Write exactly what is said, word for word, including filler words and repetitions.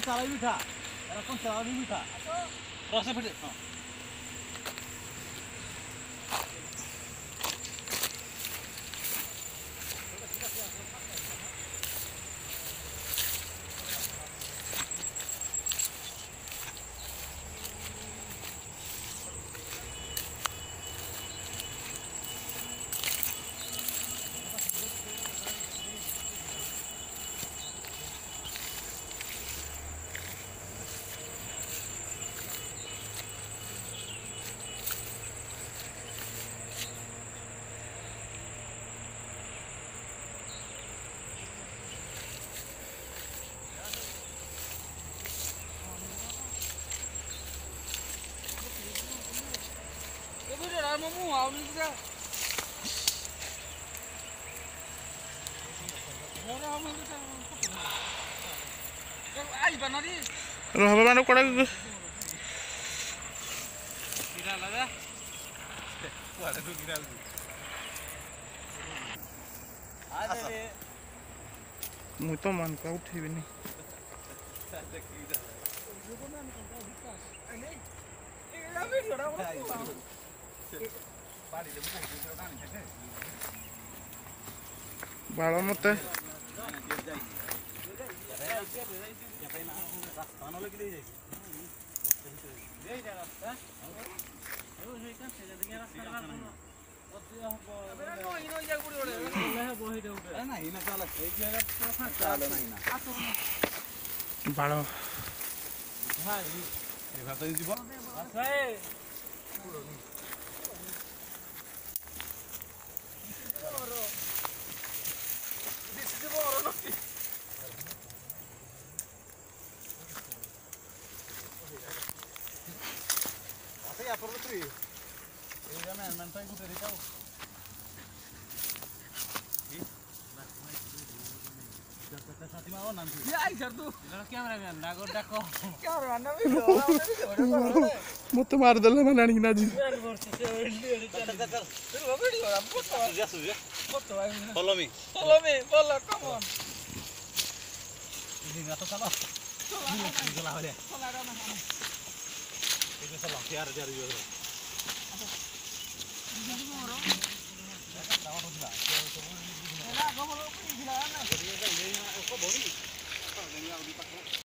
ଚାଳ ବି ମିଠା ଏରା କଣ ଚାଳ ବି ମିଠା ରସ ଫିଟେ ହଁ Mau mau ni juga. Orang mau kita. Kau ai banari. Roh apa mana kau Kira lah dah. Wah, ada tu kira lagi. Ada ni. Muto man kau uthi bini. Ada kira. Jodoh mana kau bikas. Ini. Ini dah video dah orang. बाल मत बाल Ya por lo tuyo. Ya me me estoy gustando. ¿Sí? Ya ay sir tu. Camera man dago dako. Camera man video. मत मार दले ना नानी ना जी Follow me. Follow me. Follow. Come on. Ini enggak tahu salah. Ini salah dia. Salah dah mana. Ini salah. Tiar tiar juga. Apa? Ini mau orang. Tahu tu tidak. Enak, kau mau pergi jalan. Jadi saya ini kau bori. Kau jadi aku dipakai.